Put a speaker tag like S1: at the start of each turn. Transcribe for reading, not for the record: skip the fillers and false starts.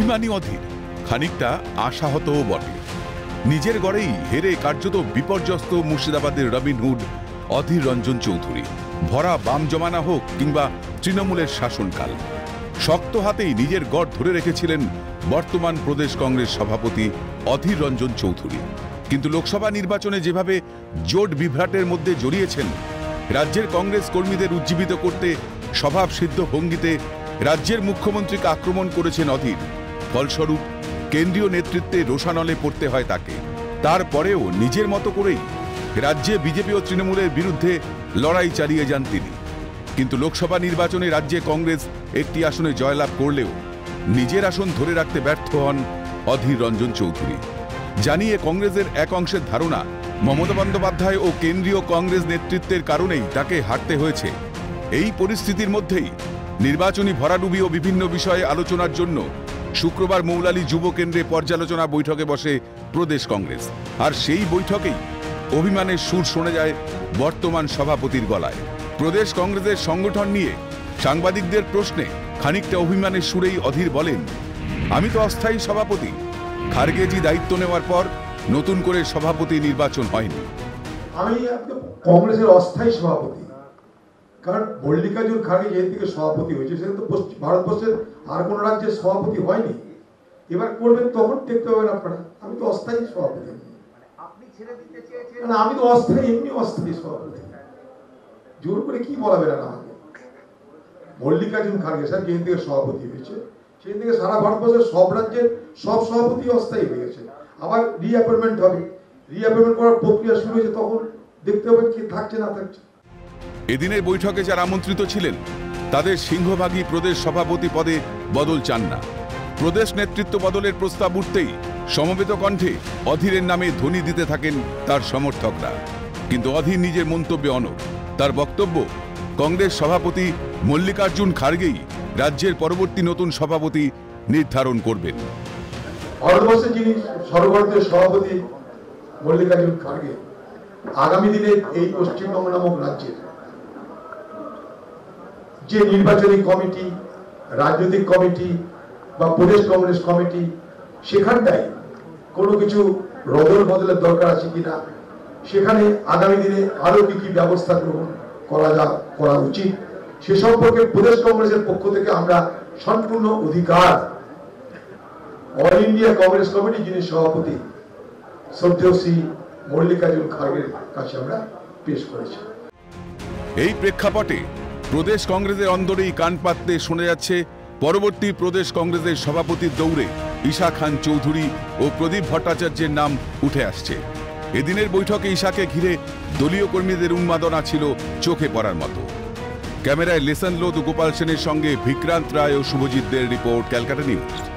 S1: অভিমানী অধীর খানিকটা আশাহতও বটে। নিজের গড়েই হেরে কার্যত বিপর্যস্ত মুর্শিদাবাদের রবিনহুড অধীর রঞ্জন চৌধুরী। ভরা বাম জমানা হোক কিংবা তৃণমূলের শাসনকাল, শক্ত হাতেই নিজের গড় ধরে রেখেছিলেন বর্তমান প্রদেশ কংগ্রেস সভাপতি অধীর রঞ্জন চৌধুরী। কিন্তু লোকসভা নির্বাচনে যেভাবে জোট বিভ্রাটের মধ্যে জড়িয়েছেন, রাজ্যের কংগ্রেস কর্মীদের উজ্জীবিত করতে স্বভাবসিদ্ধ ভঙ্গিতে রাজ্যের মুখ্যমন্ত্রীকে আক্রমণ করেছেন অধীর। ফলস্বরূপ কেন্দ্রীয় নেতৃত্বে রোষানলে পড়তে হয় তাকে। তারপরেও নিজের মতো করেই রাজ্যে বিজেপি ও তৃণমূলের বিরুদ্ধে লড়াই চালিয়ে যান তিনি। কিন্তু লোকসভা নির্বাচনে রাজ্যে কংগ্রেস একটি আসনে জয়লাভ করলেও নিজের আসন ধরে রাখতে ব্যর্থ হন অধীর রঞ্জন চৌধুরী। জানিয়ে কংগ্রেসের এক অংশের ধারণা, মমতা বন্দ্যোপাধ্যায় ও কেন্দ্রীয় কংগ্রেস নেতৃত্বের কারণেই তাকে হারতে হয়েছে। এই পরিস্থিতির মধ্যেই নির্বাচনী ভরাডুবি ও বিভিন্ন বিষয়ে আলোচনার জন্য শুক্রবার মৌলালী যুব কেন্দ্রে পর্যালোচনা বৈঠকে বসে প্রদেশ কংগ্রেস। আর সেই বৈঠকেই অভিমানের সুর শোনা যায় বর্তমান সভাপতির গলায়। প্রদেশ কংগ্রেসের সংগঠন নিয়ে সাংবাদিকদের প্রশ্নে খানিকটা অভিমানের সুরেই অধীর বলেন, আমি তো অস্থায়ী সভাপতি। খারগেজি দায়িত্ব নেওয়ার পর নতুন করে সভাপতি নির্বাচন হয়নি।
S2: আমি কংগ্রেসের অস্থায়ী সভাপতি, কারণ মল্লিকার্জুন খাড়গে যেদিন থেকে সভাপতি হয়েছে সেটা তো ভারতবর্ষের আর কোন রাজ্যের সভাপতি হয়নি। এবার করবেন তখন দেখতে পাবেন আপনারা। আমি তো অস্থায়ী সভাপতি, আমি তো অস্থায়ী, এমনি অস্থায়ী সভাপতি। জোর করে কি বলাবে না আমাকে। মল্লিকার্জুন খাড়গে স্যার যেদিন থেকে সভাপতি হয়েছে সেদিন থেকে সারা ভারতবর্ষের সব রাজ্যের সব সভাপতি অস্থায়ী হয়ে গেছে। আবার রিঅ্যাপয়েন্টমেন্ট হবে, রিঅ্যাপয়েন্টমেন্ট করার প্রক্রিয়া শুরু হয়েছে, তখন দেখতে হবে কি থাকছে না থাকছে।
S1: এদিনের বৈঠকে যারা আমন্ত্রিত ছিলেন তাদের সিংহভাগই প্রদেশ সভাপতি পদে বদল চান না। প্রদেশ নেতৃত্ব বদলের প্রস্তাব উঠতেই সমবেত কণ্ঠে অধীরের নামে ধ্বনি দিতে থাকেন তার সমর্থকরা। কিন্তু অধীর নিজের মন্তব্যে অনড়। তার বক্তব্য, কংগ্রেস সভাপতি মল্লিকার্জুন খাড়গেই রাজ্যের পরবর্তী নতুন সভাপতি নির্ধারণ করবেন।
S2: ভারতবর্ষের যিনি সর্বভারতীয় সভাপতি মল্লিকার্জুন খাড়গে আগামী দিনে এই পশ্চিমবঙ্গ নামক রাজ্যের যে নির্বাচনী কমিটি, রাজনৈতিক কমিটি বা প্রদেশ কংগ্রেস কমিটি, সেখানটায় কোনো কিছু রদল বদলের দরকার আছে কিনা, সেখানে আগামী দিনে আরো কি কি ব্যবস্থা গ্রহণ করা উচিত, সে সম্পর্কে প্রদেশ কংগ্রেসের পক্ষ থেকে আমরা সম্পূর্ণ অধিকার অল ইন্ডিয়া কংগ্রেস কমিটি যিনি সভাপতি শ্রদ্ধেয় শ্রী মল্লিকার্জুন খাড়গের কাছে আমরা পেশ করেছি।
S1: এই প্রেক্ষাপটে প্রদেশ কংগ্রেসের অন্দরেই কান পাততে শোনা যাচ্ছে পরবর্তী প্রদেশ কংগ্রেসের সভাপতির দৌড়ে ঈশা খান চৌধুরী ও প্রদীপ ভট্টাচার্যের নাম উঠে আসছে। এদিনের বৈঠকে ঈশাকে ঘিরে দলীয় কর্মীদের উন্মাদনা ছিল চোখে পড়ার মতো। ক্যামেরায় লেসন লোদ ও গোপাল সেনের সঙ্গে বিক্রান্ত রায় ও শুভজিৎ দের রিপোর্ট, ক্যালকাটা নিউজ।